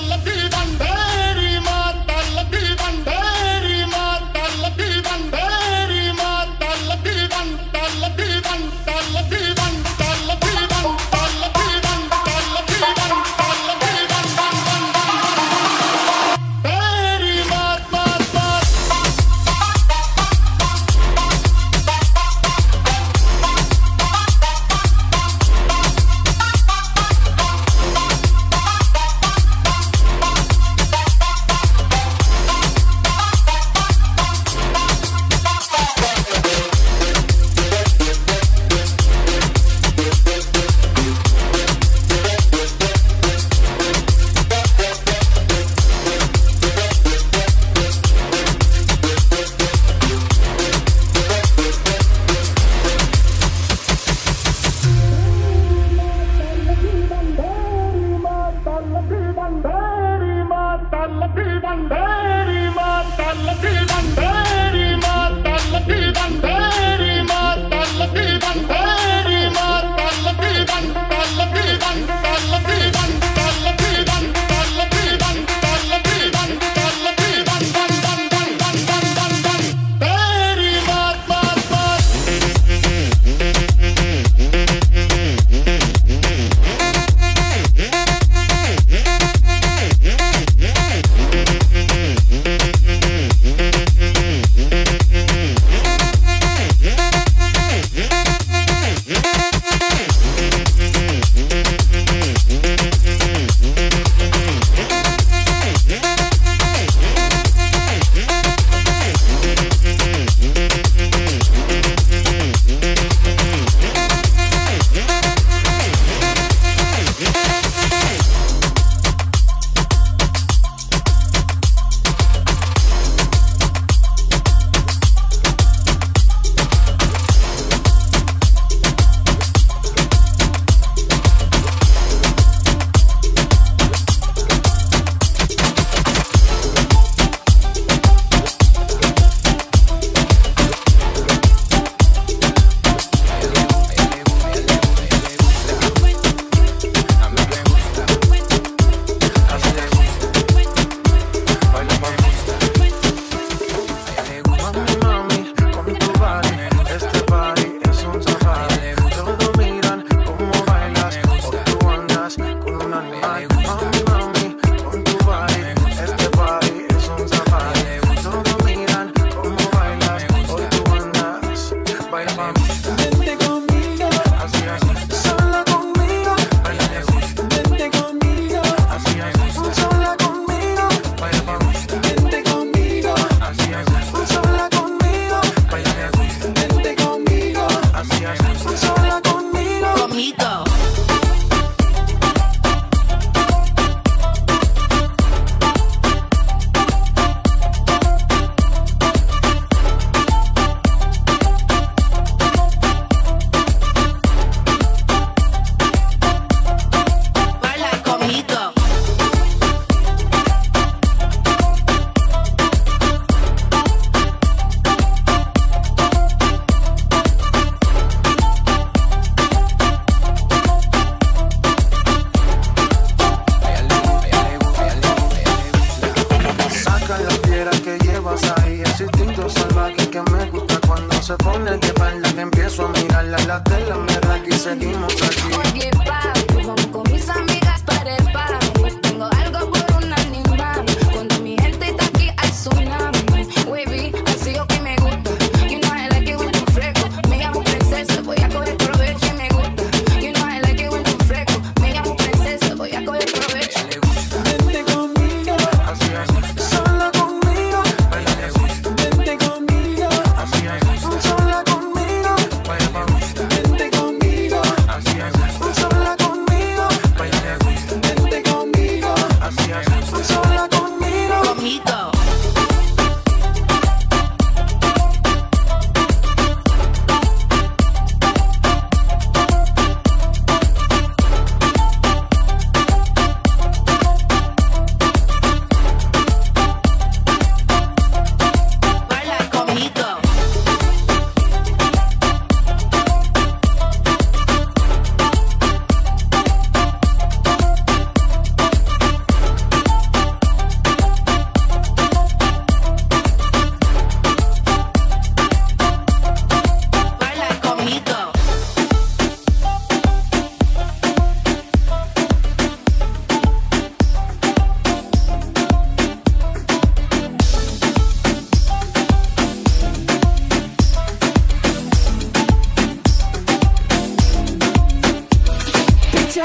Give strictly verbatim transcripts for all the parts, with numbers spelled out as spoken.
Sola conmigo,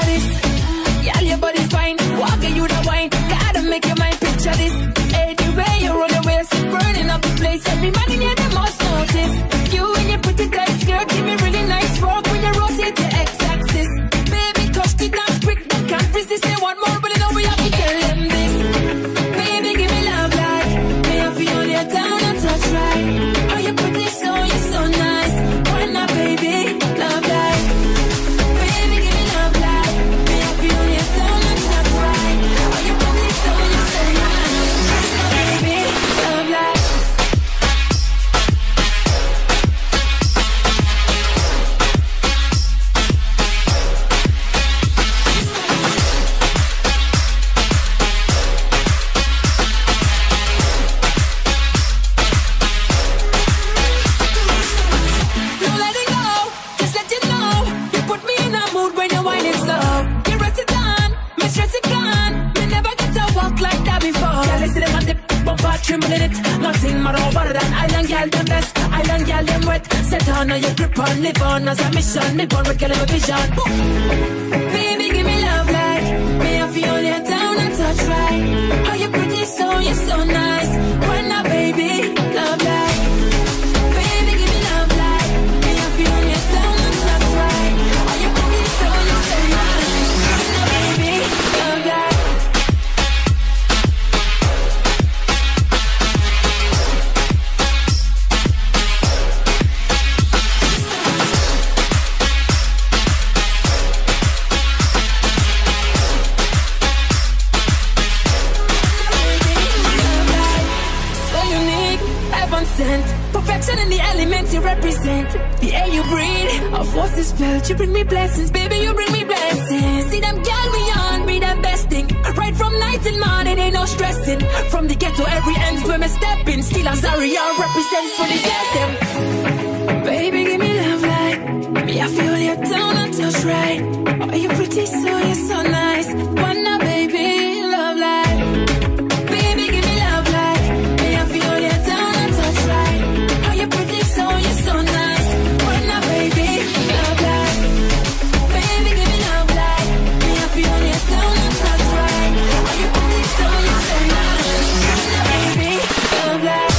this. Girl, your body fine, walking you the wine. Gotta make your mind picture this. Hey, the way you roll your waist, burning up the place. Everybody near the must notice. You and your pretty tight skirt give me really nice work when you rotate your x-axis. Baby, touch the dance quick, they can't resist. They want more, but they know we have to tell them this. Baby, give me love like me, I feel you down and touch right. Oh, you're pretty, so you're so nice. Why not, baby? Love like. Baby, give me love like me, I feel you down and touch right. Oh, you're pretty, so you're so nice. Why not, baby? Love like. Trembling it, nothing more over than island girl them best, island girl them wet. Set on your grip on, live on as a mission. Me born with girl a vision. Baby, give me love like me, I feel you down and touch right. Oh, you're pretty, so you're so nice. Why not, baby? Love like. Baby, give me love like me, I feel you down and touch right. Oh, you're pretty, so you're so nice. Why not, baby? Love like. Perfection in the elements you represent. The air you breathe, a force is felt. You bring me blessings, baby, you bring me blessings. See them girl we on, be the best thing. Right from night till morning, ain't no stressing. From the ghetto, every end where me stepping. Still Azaryah represent for the them. Baby, give me love like me, I feel you down and touch right. Oh, you pretty, so you're so nice. Wanna, baby, love like. Baby, give me love like me, I feel you down and touch right. Oh, you're pretty, so you're so nice. Wanna, baby, love like. Baby, give me love like me, I feel you down and touch right. Oh, you're pretty, so you're so nice. Wanna, baby, love like.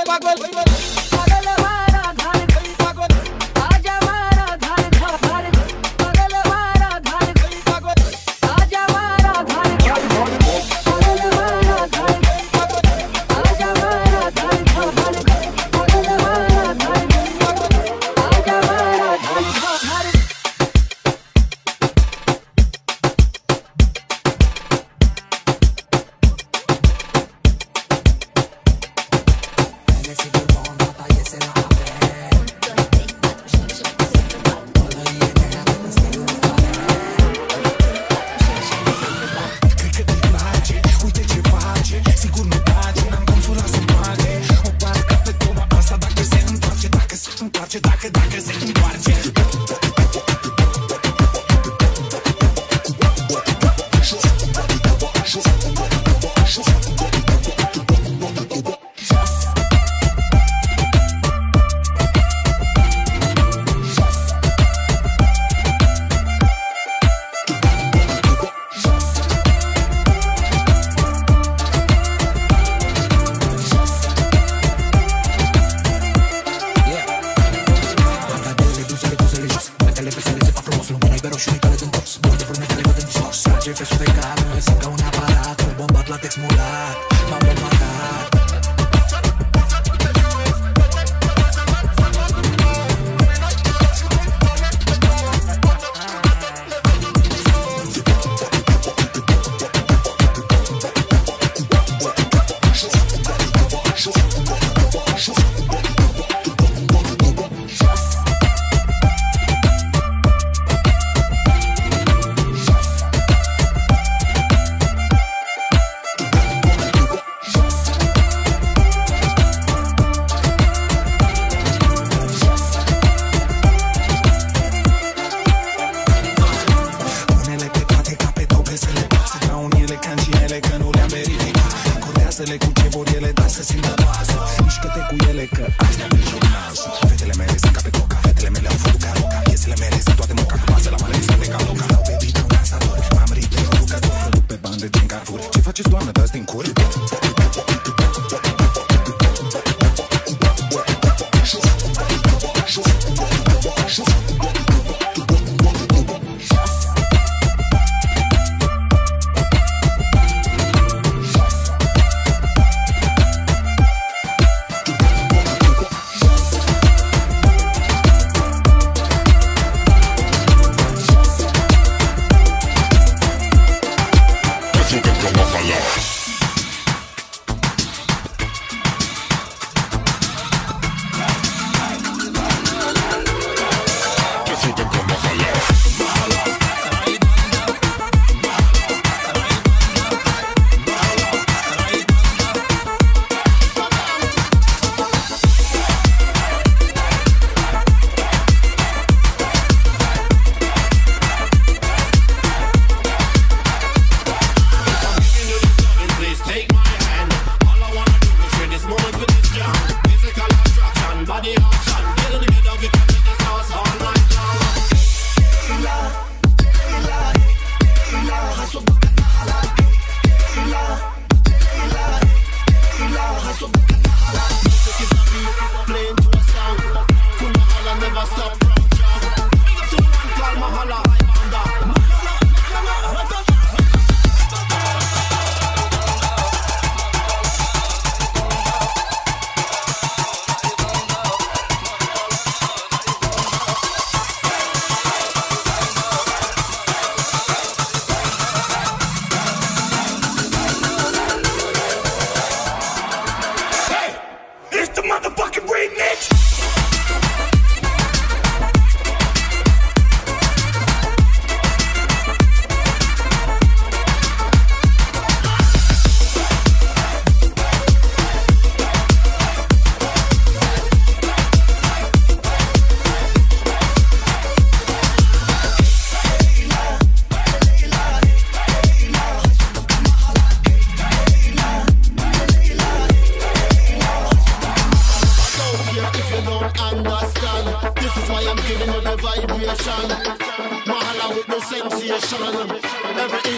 vibration. Mahala with the sensation. Every instrument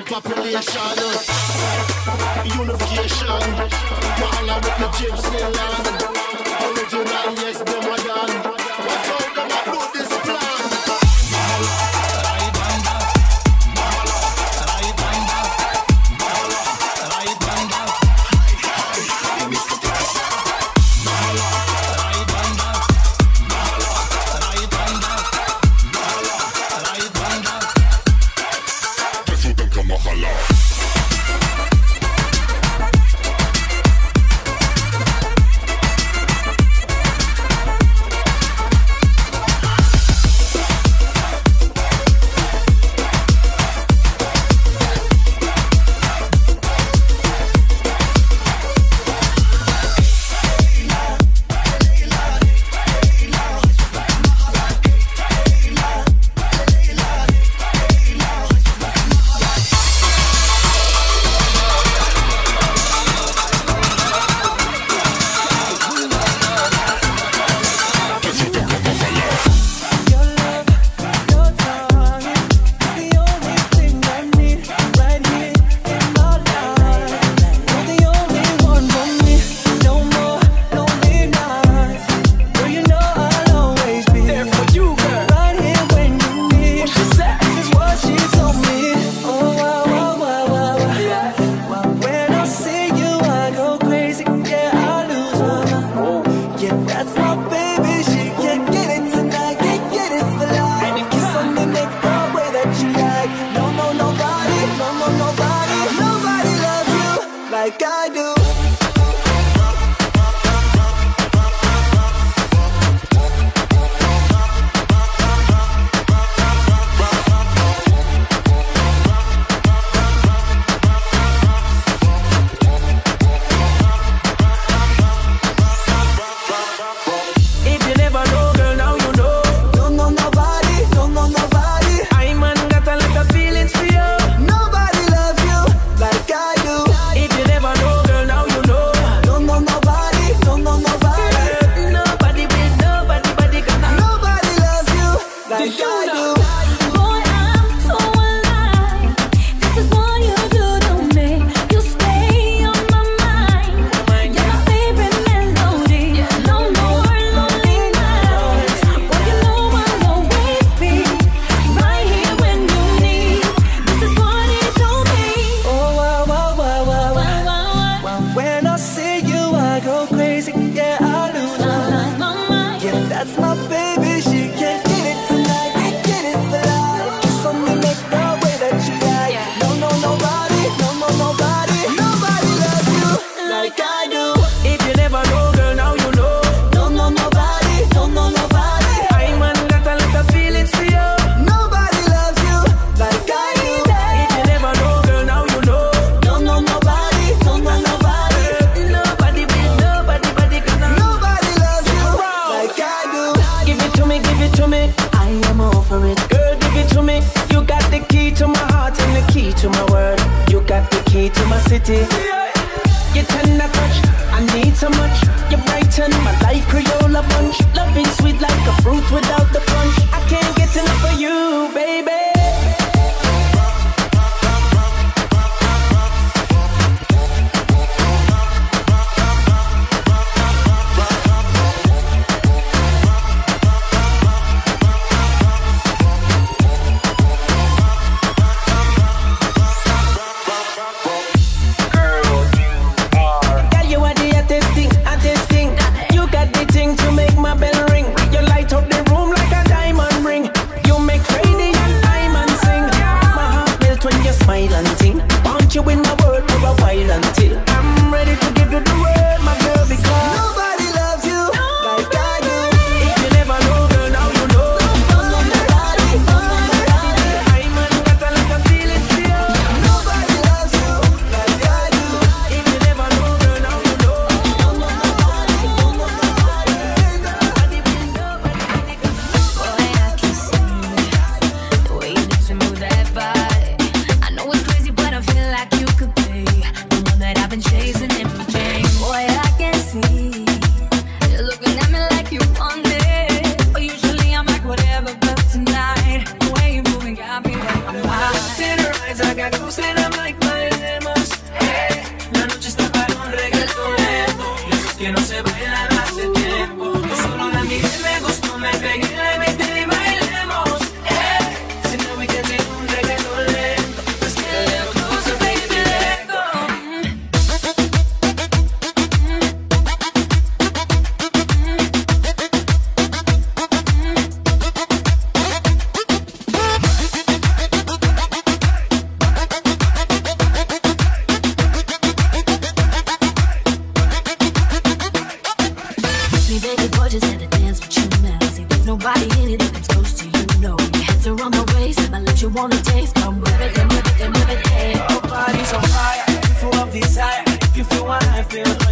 population. Unification. Mahala with the gypsy land. Original, yes, them are done. Watch out, them are do this plan. Mahala, right Banda. Mahala, right Banda. Mahala, right Banda. Mahala, right Banda. Mahala, right Banda. Mahala, right Banda. Just so them come Mahala. You got the thing to make my bell ring. You light up the room like a diamond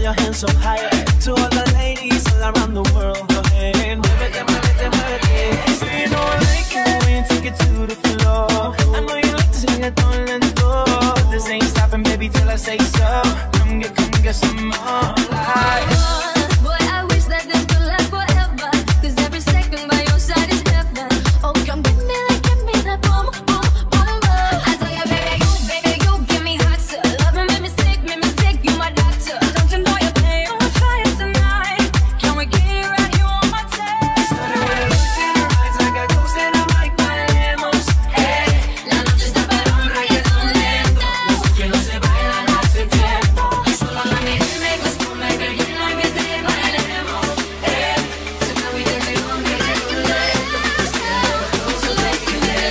your hands up higher. To all the ladies all around the world, go ahead and muévete, muévete, muévete. So you know I like it when you take it to the floor. I know you like to sing it on lento. This ain't stopping, baby, till I say so. Come get, come get some more. Like, boy, I wish that this could last forever. Cause every second by your side is heaven. Oh, come give me that, give me that boom, boom, boom, boom. I tell you, baby, you, baby, you give me hot, sir. Love me, make me sick, make me sick, you my doctor. Don't you know you're playing on fire tonight? Can we get you right here on my taste? started with a look in her eyes, I got ghosts and I'm like my lemos. Hey, la noche está para un reggaeton lento. Eso que no se baila no hace tiempo. Solo la miré, me gustó, me pegué, no hay que te bailemos. Hey, so now we just go on reggaeton lento. Let's go, so let's get it.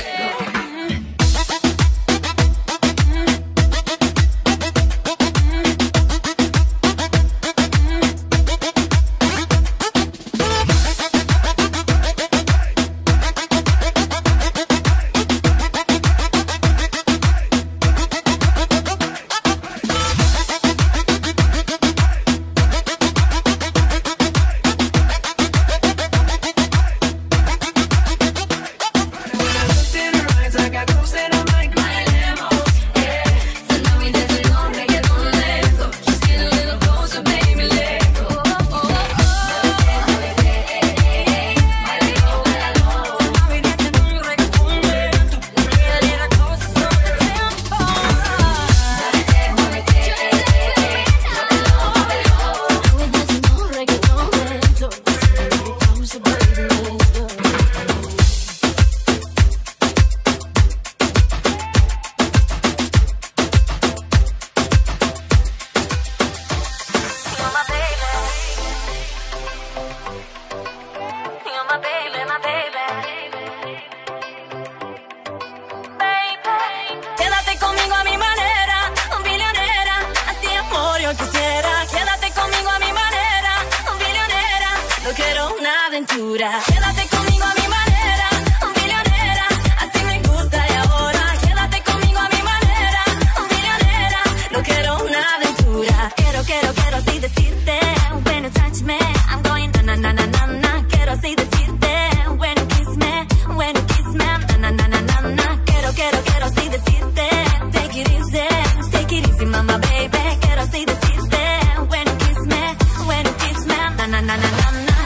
Quédate conmigo a mi manera, billonera, así amor yo quisiera. Quédate conmigo a mi manera, billonera, no quiero una aventura. Quédate conmigo a mi manera, billonera, así me gusta y ahora. Quédate conmigo a mi manera, billonera, no quiero una aventura. Quiero, quiero, quiero así decirte, when you touch me, I'm going na na na na na na. Quiero así decirte, when you kiss me, when you kiss me, na na na na na na. Quiero, quiero, quiero así decirte, take it easy, take it easy, mama, baby. Quiero así decirte, when you kiss me, when you kiss me, na na na na na na.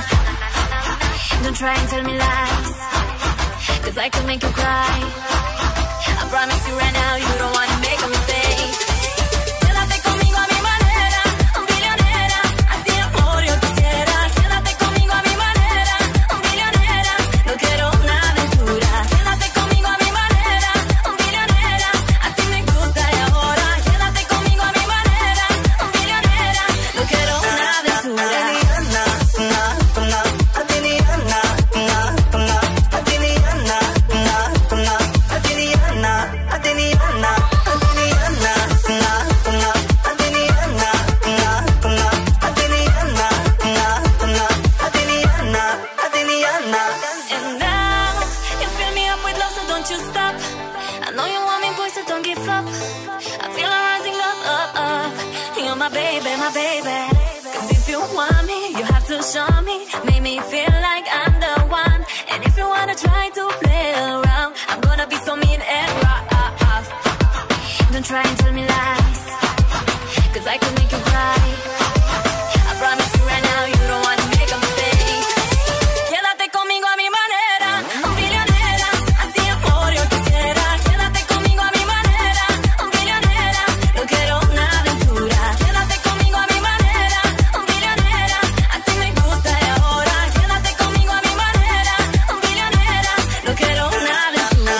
Don't try and tell me lies, cause I can make you cry. I promise you right now, you don't wanna make a mistake. Quédate conmigo a mi manera, billonera, así amor yo quisiera. Quédate conmigo a mi manera, billonera, no quiero una aventura. Quédate conmigo a mi manera, billonera, así me gusta y ahora. Quédate conmigo a mi manera, billonera, no quiero una aventura. And now you fill me up with love, so don't you stop. I know you want me, boy, so don't give up. I feel I'm rising up, up, up. You're my baby, my baby. Cause if you want me, you have to show me. Make me feel like I'm the one. And if you wanna try to play around, I'm gonna be so mean and rough. Don't try and tell me lies, cause I can make you cry. I promise you right now, you don't wanna make a mistake. Quédate conmigo a mi manera, billonera, así amor yo quisiera. Quédate conmigo a mi manera, billonera, no quiero una aventura. Quédate conmigo a mi manera, billonera, así me gusta y ahora. Quédate conmigo a mi manera, billonera, no quiero una aventura.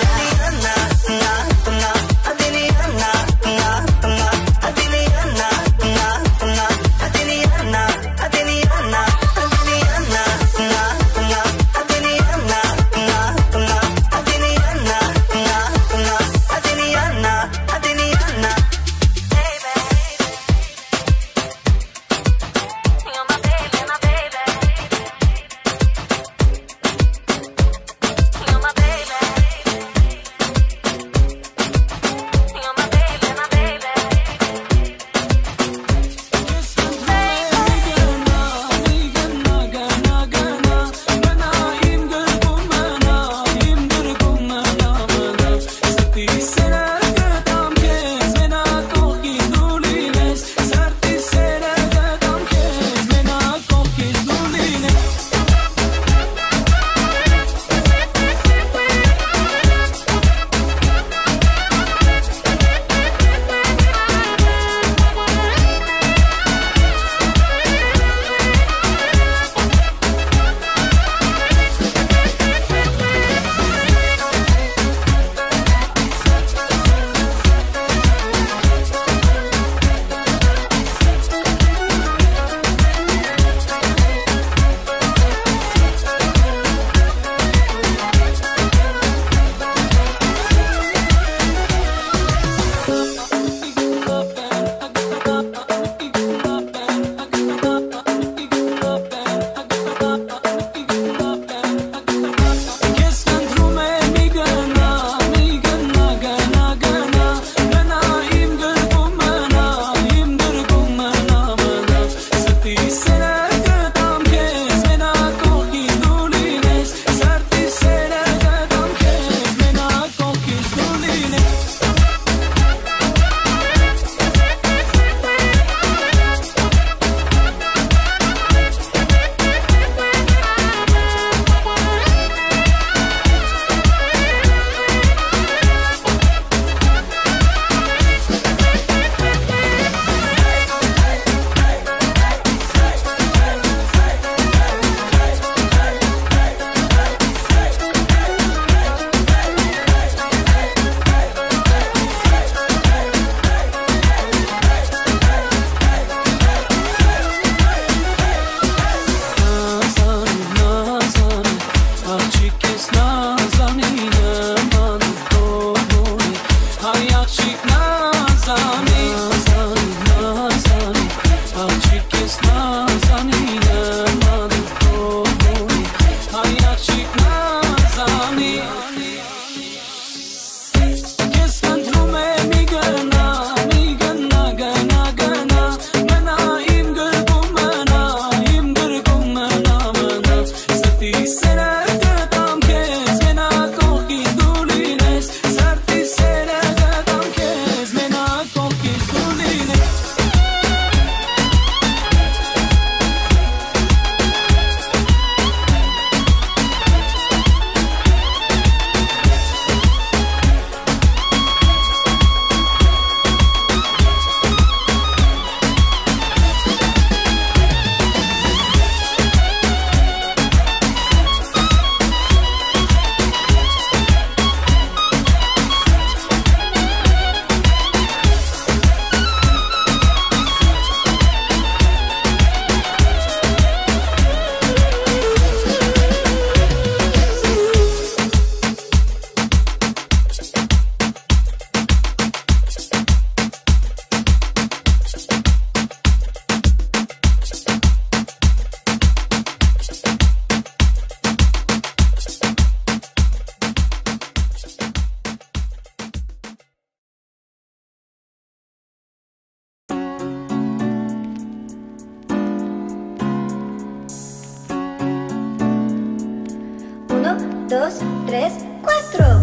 dos, tres, cuatro.